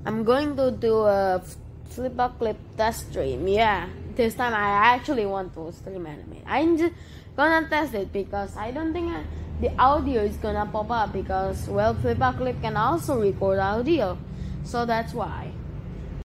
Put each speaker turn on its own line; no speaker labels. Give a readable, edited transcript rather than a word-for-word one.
I'm going to do a flippaclip test stream. Yeah, this time I actually want to stream anime. I'm just gonna test it because I don't think the audio is gonna pop up because, well, flippaclip can also record audio, so that's why.